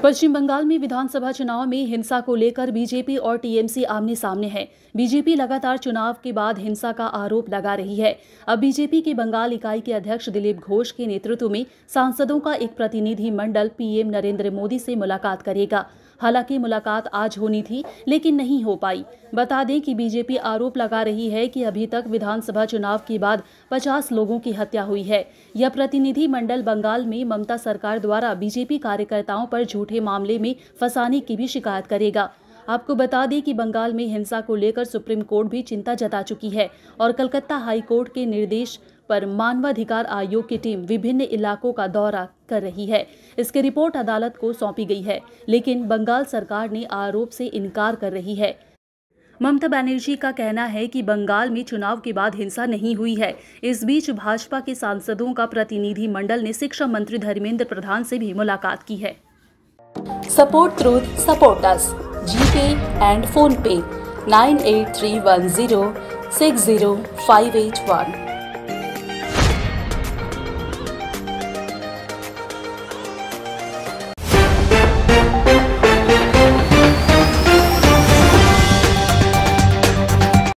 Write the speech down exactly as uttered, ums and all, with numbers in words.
पश्चिम बंगाल में विधानसभा चुनाव में हिंसा को लेकर बीजेपी और टीएमसी आमने सामने है। बीजेपी लगातार चुनाव के बाद हिंसा का आरोप लगा रही है। अब बीजेपी की बंगाल इकाई के अध्यक्ष दिलीप घोष के नेतृत्व में सांसदों का एक प्रतिनिधि मंडल पीएम नरेंद्र मोदी से मुलाकात करेगा। हालांकि मुलाकात आज होनी थी, लेकिन नहीं हो पाई। बता दें कि बीजेपी आरोप लगा रही है कि अभी तक विधानसभा चुनाव के बाद पचास लोगों की हत्या हुई है। यह प्रतिनिधि मंडल बंगाल में ममता सरकार द्वारा बीजेपी कार्यकर्ताओं पर झूठे मामले में फंसाने की भी शिकायत करेगा। आपको बता दें कि बंगाल में हिंसा को लेकर सुप्रीम कोर्ट भी चिंता जता चुकी है और कलकत्ता हाई कोर्ट के निर्देश पर मानवाधिकार आयोग की टीम विभिन्न इलाकों का दौरा कर रही है। इसकी रिपोर्ट अदालत को सौंपी गई है, लेकिन बंगाल सरकार ने आरोप से इनकार कर रही है। ममता बनर्जी का कहना है कि बंगाल में चुनाव के बाद हिंसा नहीं हुई है। इस बीच भाजपा के सांसदों का प्रतिनिधि मंडल ने शिक्षा मंत्री धर्मेंद्र प्रधान से भी मुलाकात की है। Support truth support us GPay and PhonePe nine eight three one zero six zero five eight one.